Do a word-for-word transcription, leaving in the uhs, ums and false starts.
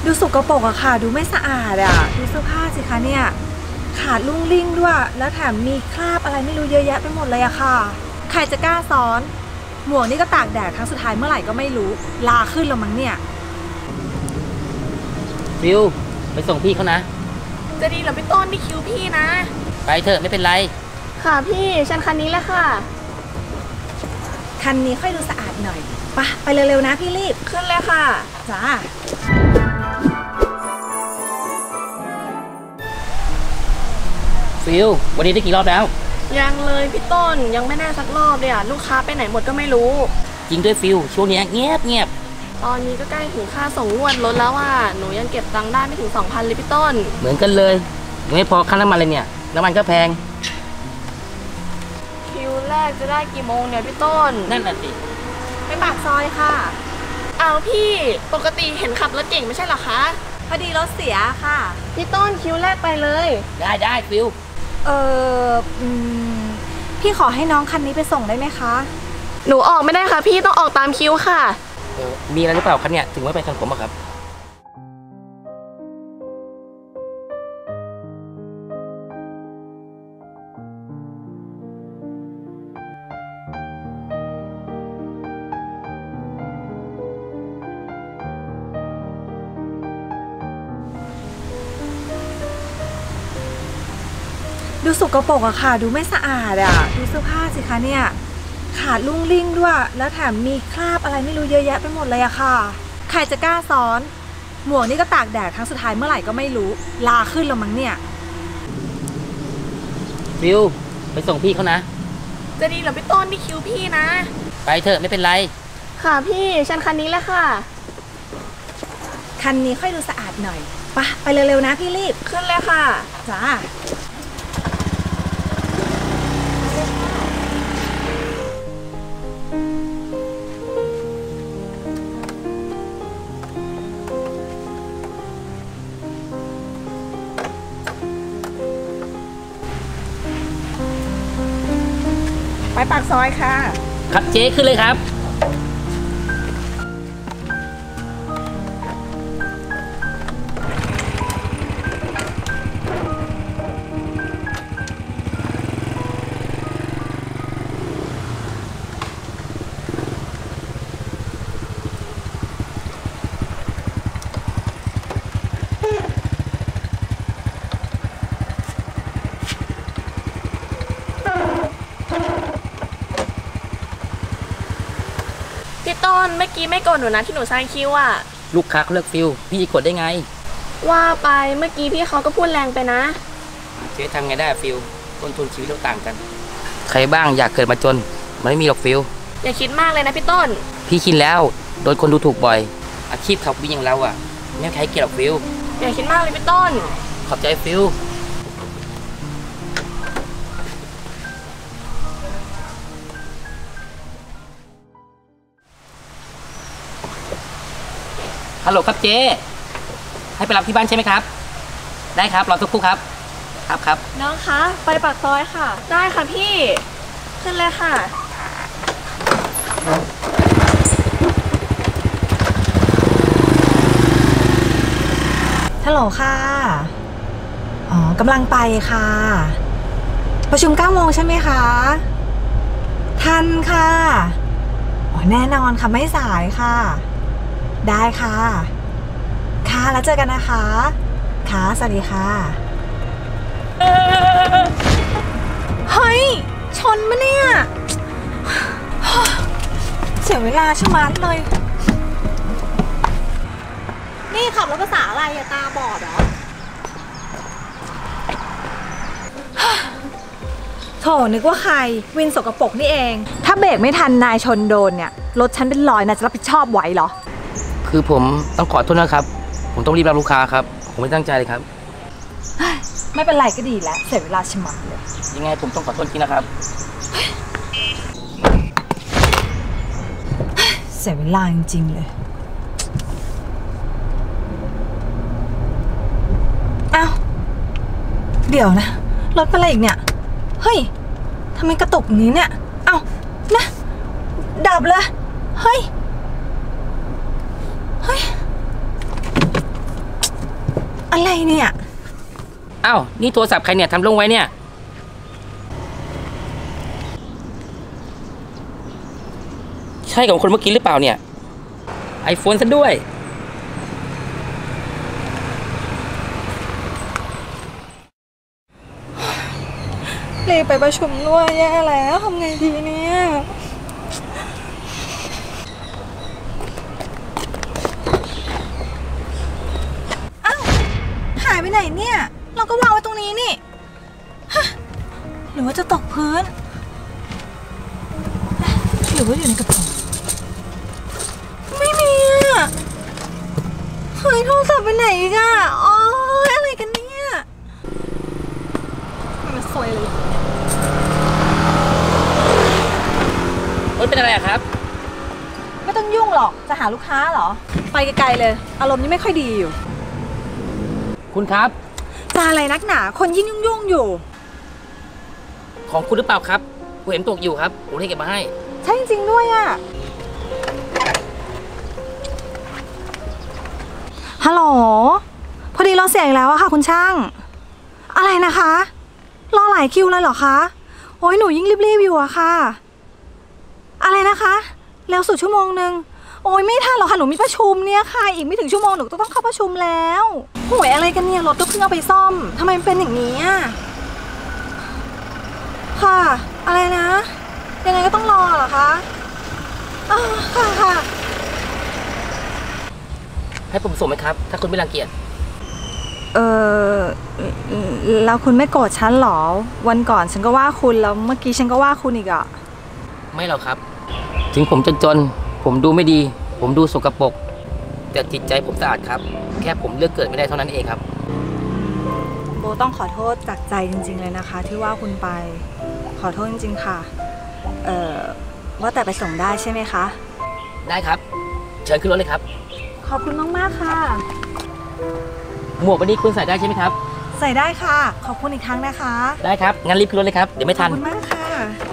ดูสกปรกอะค่ะดูไม่สะอาดอะดูเสื้อผ้าสิคะเนี่ยขาดลุ่งลิ่งด้วยแล้วแถมมีคราบอะไรไม่รู้เยอะแยะไปหมดเลยอะค่ะใครจะกล้าซ้อนหมวกนี่ก็ตากแดดครั้งสุดท้ายเมื่อไหร่ก็ไม่รู้ลาขึ้นแล้วมั้งเนี่ยฟิวไปส่งพี่เขานะจะดีเหรอพี่ต้นนี่คิวพี่นะไปเถอะไม่เป็นไรค่ะพี่ฉันคันนี้แหละค่ะคันนี้ค่อยดูสะอาดหน่อยไปไปเร็วๆนะพี่รีบขึ้นเลยค่ะจ้าฟิววันนี้ได้กี่รอบแล้วยังเลยพี่ต้นยังไม่แน่สักรอบเลยอ่ะลูกค้าไปไหนหมดก็ไม่รู้จริงด้วยฟิวช่วงนี้เงียบเงียบตอนนี้ก็ใกล้ถึงค่าส่งงวดรถแล้วอ่ะหนูยังเก็บตังค์ได้ไม่ถึง สองพัน เลยพี่ต้นเหมือนกันเลยยังไม่พอค่าน้ำมันเลยเนี่ยน้ำมันก็แพงคิวแรกจะได้กี่โมงเนี่ยพี่ต้นนั่นแหละสิไปปากซอยค่ะเอาพี่ปกติเห็นขับรถเก่งไม่ใช่หรอคะพอดีรถเสียค่ะพี่ต้นคิวแรกไปเลยได้ได้ฟิวเออพี่ขอให้น้องคันนี้ไปส่งได้ไหมคะหนูออกไม่ได้ค่ะพี่ต้องออกตามคิวค่ะเออมีอะไรหรือเปล่าครับเนี่ยถึงไม่ไปทางผมอะครับดูสกปรกอะค่ะดูไม่สะอาดอะดูเสื้อผ้าสิคะเนี่ยขาดลุ่งลิ่งด้วยแล้วแถมมีคราบอะไรไม่รู้เยอะแยะไปหมดเลยอะค่ะใครจะกล้าซ้อนหมวกนี่ก็ตากแดดครั้งสุดท้ายเมื่อไหร่ก็ไม่รู้ลาขึ้นแล้วมั้งเนี่ยฟิวไปส่งพี่เขานะจะดีเหรอพี่ต้นนี่คิวพี่นะไปเถอะไม่เป็นไรค่ะพี่ฉันคันนี้แหละค่ะคันนี้ค่อยดูสะอาดหน่อยไปไปเร็วๆนะพี่รีบขึ้นเลยค่ะจ้าไปปากซอยค่ะครับเจ๊ขึ้นเลยครับต้นเมื่อกี้ไม่กดหนูนะที่หนูใส่คิวอ่ะลูกค้าเขาเลือกฟิวพี่จะกดได้ไงว่าไปเมื่อกี้พี่เขาก็พูดแรงไปนะเจ๊ทำไงได้ฟิวต้นทุนชีวิตเราต่างกันใครบ้างอยากเกิดมาจนมันไม่มีหรอกฟิวอย่าคิดมากเลยนะพี่ต้นพี่คิดแล้วโดนคนดูถูกบ่อยอาชีพขับวิ่งอย่างเราอ่ะไม่ใครเกี่ยวกับฟิวอย่าคิดมากเลยพี่ต้นขอบใจฟิวฮัลโหลครับเจ๊ให้ไปรับที่บ้านใช่ไหมครับได้ครับรอสักครู่ครับครับครับน้องคะไปปากซอยค่ะได้ค่ะพี่ขึ้นเลยค่ะฮัลโหลค่ะอ๋อกำลังไปค่ะประชุมเก้าโมงใช่ไหมคะทันค่ะอ๋อแน่นอนค่ะไม่สายค่ะได้ค่ะค่ะแล้วเจอกันนะคะค่ะสวัสดีค่ะเฮ้ยชนมะเนี่ยเสียเวลาชะมัดเลยนี่ขับรถภาษาอะไรอะตาบอดเหรอโถนึกว่าใครวินสกปรกนี่เองถ้าเบรกไม่ทันนายชนโดนเนี่ยรถฉันเป็นรอยนายจะรับผิดชอบไหวเหรอคือผมต้องขอโทษนะครับผมต้องรีบรับลูกค้าครับผมไม่ตั้งใจเลยครับไม่เป็นไรก็ดีแล้วเสียเวลาชะมัดเลยยังไงผมต้องขอโทษจริงนะครับเสียเวลาจริงๆเลยอ้าวเดี๋ยวนะรถเป็นอะไรอีกเนี่ยเฮ้ยทำไมกระตุกอย่างนี้เนี่ยเอ้านะดับเลยเฮ้ยเฮ้ยอะไรเนี่ยอ้าว นี่โทรศัพท์ใครเนี่ยทำลงไว้เนี่ย ใช่ของคนเมื่อกี้หรือเปล่าเนี่ย ไอโฟนซะด้วยรีบไปประชุมด้วยแย่แล้วทำไงดีเนี่ยอ้าวหายไปไหนเนี่ยเราก็วางไว้ตรงนี้นี่ฮะหรือว่าจะตกพื้นหรือว่าอยู่ในกระเป๋าไม่มีอ่ะเฮ้ยโทรศัพท์ไปไหนอีกอ่ะอ๋ออะไรกันเนี่ยมันสวยเลยรถเป็นอะไรอะครับไม่ต้องยุ่งหรอก จะหาลูกค้าเหรอ ไปไกลๆเลย อารมณ์นี่ไม่ค่อยดีอยู่คุณครับจะอะไรนักหนา คนยิ่งยุ่งๆอยู่ของคุณหรือเปล่าครับผมเห็นตกอยู่ครับผมเลยเก็บมาให้ใช่จริงๆด้วยอ่ะ ฮัลโหล พอดีเราเสียอีกแล้วอะค่ะคุณช่าง อะไรนะคะ รอหลายคิวเลยเหรอคะ โอ้ยหนูยิ่งรีบๆอยู่อะค่ะ อะไรนะคะเร็วสุดชั่วโมงนึงโอ้ยไม่ทันหรอกค่ะหนูมีประชุมเนี่ยค่ะอีกไม่ถึงชั่วโมงหนูก็ต้องเข้าประชุมแล้วโหยอะไรกันเนี่ยรถก็เพิ่งเอาไปซ่อมทำไมมันเป็นอย่างนี้อ่ะค่ะอะไรนะยังไงก็ต้องรอเหรอคะอ่าค่ะค่ะให้ผมส่งไหมครับ ถ้าคุณไม่รังเกียจเออแล้วคุณไม่โกรธฉันหรอวันก่อนฉันก็ว่าคุณแล้วเมื่อกี้ฉันก็ว่าคุณอีกอ่ะไม่หรอกครับ ถึงผมจนจนผมดูไม่ดี ผมดูสกปรกแต่จิตใจผมสะอาดครับ แค่ผมเลือกเกิดไม่ได้เท่านั้นเองครับโบต้องขอโทษจากใจจริงๆเลยนะคะ ที่ว่าคุณไปขอโทษจริงๆค่ะเอ่อว่าแต่ไปส่งได้ใช่ไหมคะได้ครับ เชิญขึ้นรถเลยครับขอบคุณมากๆค่ะหมวกวันนี้คุณใส่ได้ใช่ไหมครับใส่ได้ค่ะขอบคุณอีกครั้งนะคะได้ครับงั้นรีบขึ้นรถเลยครับเดี๋ยวไม่ขอทับนคุณมากค่ะ